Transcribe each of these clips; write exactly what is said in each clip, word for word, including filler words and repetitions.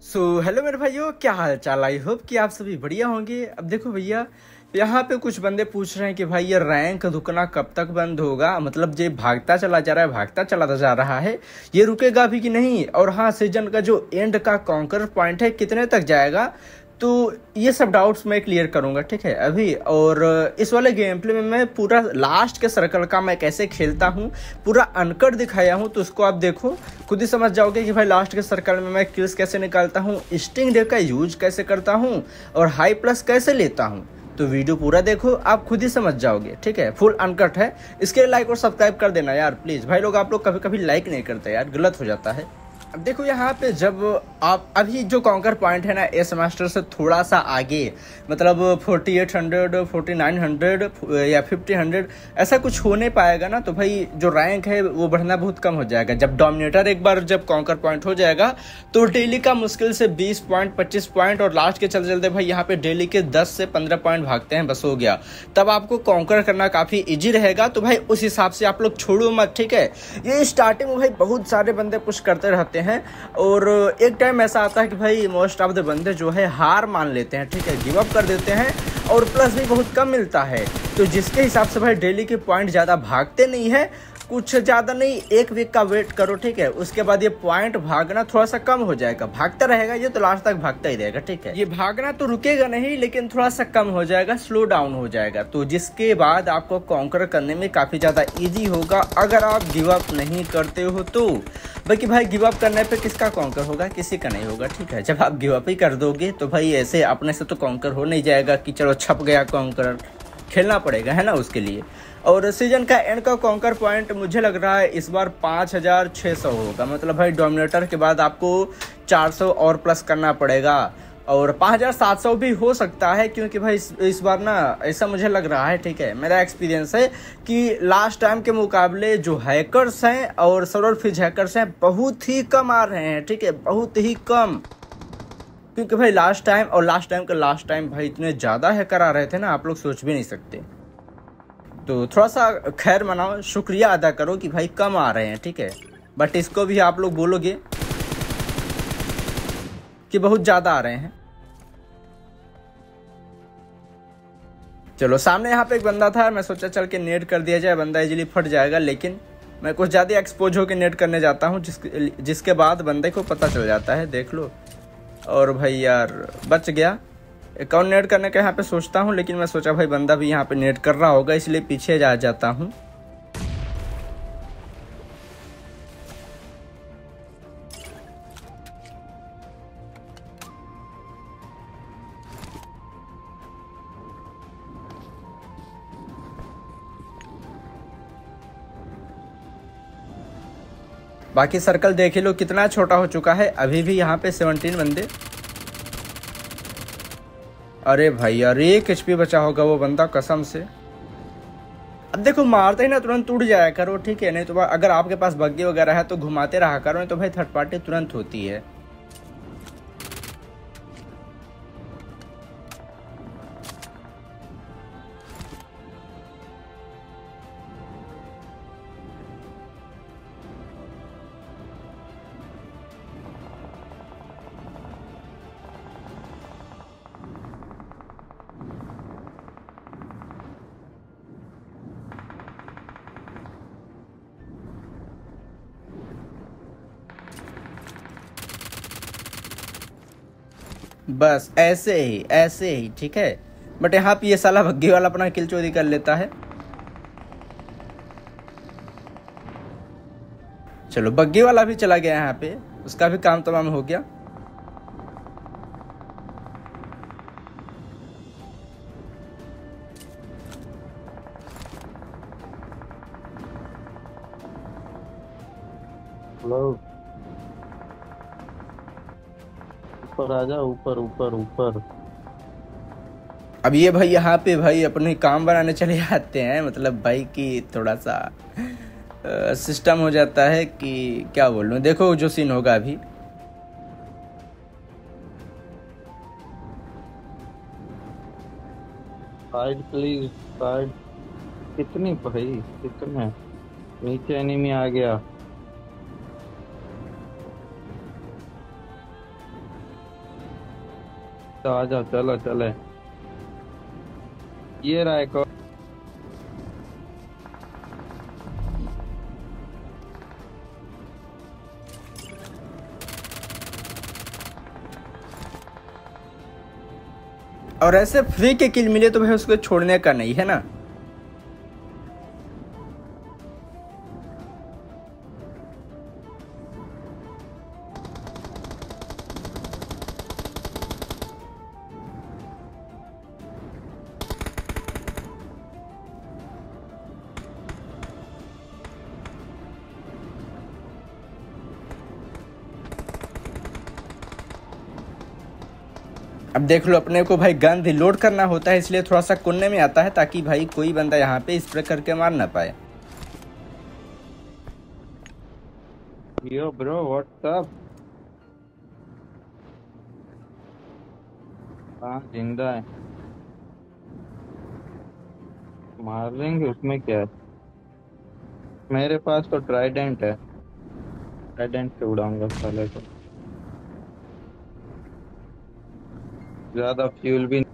सो so, hello मेरे भाइयों, क्या हाल चाल। आई होप कि आप सभी बढ़िया होंगे। अब देखो भैया, यहाँ पे कुछ बंदे पूछ रहे हैं कि भाई ये रैंक रुकना कब तक बंद होगा। मतलब ये भागता चला जा रहा है भागता चला जा रहा है, ये रुकेगा भी कि नहीं। और हाँ, सीजन का जो एंड का कॉन्कर पॉइंट है कितने तक जाएगा, तो ये सब डाउट्स मैं क्लियर करूंगा, ठीक है अभी। और इस वाले गेम प्ले में मैं पूरा लास्ट के सर्कल का मैं कैसे खेलता हूँ पूरा अनकट दिखाया हूँ, तो उसको आप देखो खुद ही समझ जाओगे कि भाई लास्ट के सर्कल में मैं किल्स कैसे निकालता हूँ, स्टिंग डे का यूज कैसे करता हूँ और हाई प्लस कैसे लेता हूँ। तो वीडियो पूरा देखो, आप खुद ही समझ जाओगे, ठीक है। फुल अनकट है, इसके लिए लाइक और सब्सक्राइब कर देना यार प्लीज़। भाई लोग आप लोग कभी कभी लाइक नहीं करते यार, गलत हो जाता है। अब देखो यहाँ पे जब आप अभी जो कॉन्कर पॉइंट है ना, एस मास्टर से थोड़ा सा आगे, मतलब forty eight hundred, forty nine hundred या फिफ्टी हंड्रेड ऐसा कुछ हो नहीं पाएगा ना, तो भाई जो रैंक है वो बढ़ना बहुत कम हो जाएगा। जब डोमिनेटर एक बार जब कॉन्कर पॉइंट हो जाएगा तो डेली का मुश्किल से बीस पॉइंट पच्चीस पॉइंट, और लास्ट के चलते चलते भाई यहाँ पे डेली के दस से पंद्रह पॉइंट भागते हैं, बस हो गया। तब आपको कॉन्कर करना काफ़ी ईजी रहेगा। तो भाई उस हिसाब से आप लोग छोड़ो मत, ठीक है। ये स्टार्टिंग में भाई बहुत सारे बंदे पुश करते रहते हैं हैं और एक टाइम ऐसा आता है कि भाई मोस्ट ऑफ द बंदे जो है हार मान लेते हैं, ठीक है, गिव अप कर देते हैं, और प्लस भी बहुत कम मिलता है। तो जिसके हिसाब से भाई डेली के पॉइंट ज़्यादा भागते नहीं है, कुछ ज़्यादा नहीं, एक वीक का वेट करो, ठीक है। उसके बाद ये पॉइंट भागना थोड़ा सा कम हो जाएगा, भागता रहेगा ये तो लास्ट तक भागता ही रहेगा, ठीक है। ये भागना तो रुकेगा नहीं, लेकिन थोड़ा सा कम हो जाएगा, स्लो डाउन हो जाएगा। तो जिसके बाद आपको कॉन्कर करने में काफ़ी ज़्यादा ईजी होगा अगर आप गिव अप नहीं करते हो तो। बाकी भाई गिव अप करने पे किसका कॉन्कर होगा, किसी का नहीं होगा, ठीक है। जब आप गिव अप ही कर दोगे तो भाई ऐसे अपने से तो कॉन्कर हो नहीं जाएगा कि चलो छप गया कॉन्कर, खेलना पड़ेगा है ना उसके लिए। और सीजन का एंड का कॉन्कर पॉइंट मुझे लग रहा है इस बार पाँच हज़ार छः सौ होगा। मतलब भाई डोमिनेटर के बाद आपको चार सौ और प्लस करना पड़ेगा, और पाँच हज़ार सात सौ भी हो सकता है, क्योंकि भाई इस, इस बार ना ऐसा मुझे लग रहा है, ठीक है, मेरा एक्सपीरियंस है कि लास्ट टाइम के मुकाबले जो हैकर्स हैं और सर्वर फिज हैकर्स हैं बहुत ही कम आ रहे हैं, ठीक है, बहुत ही कम। क्योंकि भाई लास्ट टाइम और लास्ट टाइम का लास्ट टाइम भाई इतने ज़्यादा हैकर आ रहे थे ना, आप लोग सोच भी नहीं सकते। तो थोड़ा सा खैर मनाओ, शुक्रिया अदा करो कि भाई कम आ रहे हैं, ठीक है। बट इसको भी आप लोग बोलोगे कि बहुत ज़्यादा आ रहे हैं। चलो, सामने यहाँ पे एक बंदा था, मैं सोचा चल के नेट कर दिया जाए, बंदा इजीली फट जाएगा, लेकिन मैं कुछ ज़्यादा एक्सपोज होकर नेट करने जाता हूँ, जिस जिसके बाद बंदे को पता चल जाता है, देख लो। और भाई यार बच गया। अकाउंट नेट करने का यहाँ पे सोचता हूँ, लेकिन मैं सोचा भाई बंदा भी यहाँ पे नेट कर रहा होगा, इसलिए पीछे जा जाता हूँ। बाकी सर्कल देख लो कितना छोटा हो चुका है, अभी भी यहाँ पे सेवनटीन बंदे। अरे भाई यार एक एचपी बचा होगा वो बंदा, कसम से। अब देखो मारते ही ना तुरंत उड़ जाया करो, ठीक है, नहीं तो अगर आपके पास बग्गी वगैरह है तो घुमाते रहा करो, नहीं तो भाई थर्ड पार्टी तुरंत होती है। बस ऐसे ही ऐसे ही, ठीक है। बट यहाँ पे ये साला भग्गी वाला अपना किल चोरी कर लेता है। चलो, बग्गी वाला भी चला गया यहाँ पे, उसका भी काम तमाम हो गया। हेलो, ऊपर आ जा, ऊपर ऊपर ऊपर। अब ये भाई यहाँ पे भाई अपने काम बनाने चले जाते हैं, मतलब भाई की थोड़ा सा सिस्टम हो जाता है कि क्या बोलूं। देखो जो सीन होगा अभी। Side please, side. कितनी भाई, कितने नीचे एनिमी आ गया। तो आ जाओ, चलो चले। ये रहा एक और। और ऐसे फ्री के किल मिले तो भाई उसको छोड़ने का नहीं है ना। अब देख लो, अपने को भाई गन रिलोड करना होता है, इसलिए थोड़ा सा कोने में आता है ताकि भाई कोई बंदा यहाँ पे स्प्रे करके मार ना पाए। Yo bro, what's up. हाँ जिंदा है, मार लेंगे, उसमें क्या है। मेरे पास तो ट्राइडेंट है, ट्राइडेंट से उड़ाऊंगा साले को। ज्यादा फ्यूल भी।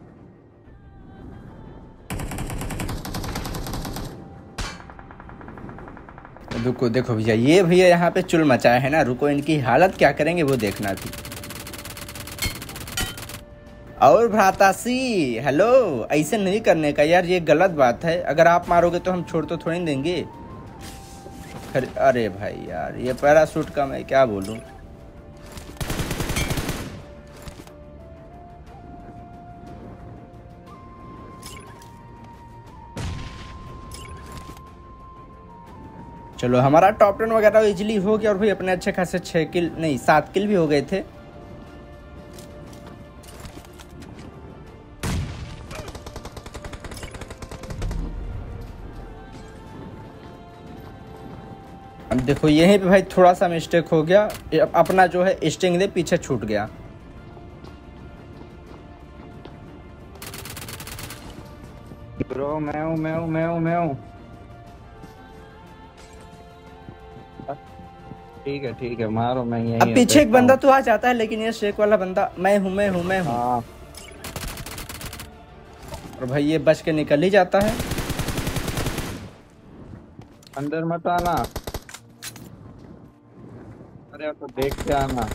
रुको, देखो भैया, ये भैया यहाँ पे चुल मचाए है ना, रुको इनकी हालत क्या करेंगे वो देखना भी। और भ्रातासी, हेलो, ऐसे नहीं करने का यार, ये गलत बात है। अगर आप मारोगे तो हम छोड़ तो थोड़ी देंगे। अरे भाई यार, ये पैराशूट का मैं क्या बोलूं। चलो, हमारा टॉप टेन वगैरह इजीली हो गया और भाई अपने अच्छे खासे छह किल नहीं सात किल भी हो गए थे। अब देखो यहीं पे भाई थोड़ा सा मिस्टेक हो गया, अपना जो है स्टिंग दे पीछे छूट गया। ब्रो मैं हूँ मैं हूँ मैं हूँ मैं हूँ। ठीक है ठीक है, मारो, मैं यही। अब पीछे एक बंदा तो आ जाता है, लेकिन ये शेक वाला बंदा मैं हूँ मैं हूँ मैं हूँ। हाँ। और भाई ये बच के निकल ही जाता है। अंदर मत आना, अरे तो देख के आना।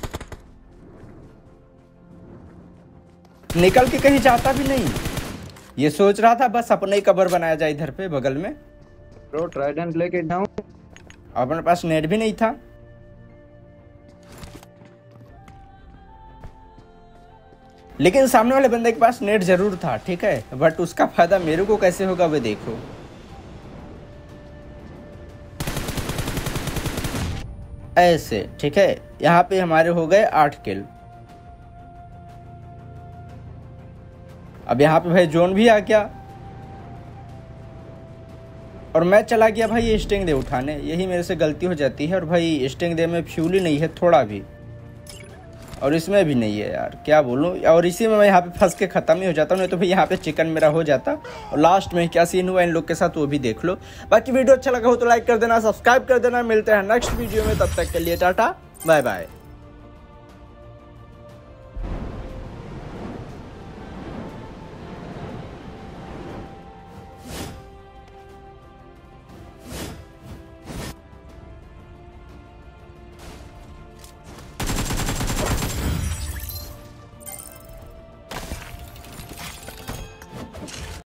निकल के कहीं जाता भी नहीं, ये सोच रहा था बस अपने ही कवर बनाया जाए इधर पे बगल में। ब्रो ट्राइडेंट लेके जाऊं? अपने पास नेट भी नहीं था। लेकिन सामने वाले बंदे के पास नेट जरूर था, ठीक है, बट उसका फायदा मेरे को कैसे होगा वो देखो। ऐसे ठीक है, यहाँ पे हमारे हो गए आठ किल। अब यहाँ पे भाई जोन भी आ गया और मैं चला गया भाई ये स्टिंग दे उठाने। यही मेरे से गलती हो जाती है। और भाई स्टिंग दे में फ्यूल ही नहीं है थोड़ा भी, और इसमें भी नहीं है यार, क्या बोलूं। और इसी में मैं यहाँ पे फंस के खत्म ही हो जाता हूँ, नहीं तो भाई यहाँ पे चिकन मेरा हो जाता। और लास्ट में क्या सीन हुआ इन लोग के साथ वो भी देख लो। बाकी वीडियो अच्छा लगा हो तो लाइक कर देना, सब्सक्राइब कर देना। मिलते हैं नेक्स्ट वीडियो में, तब तक के लिए टाटा बाय बाय।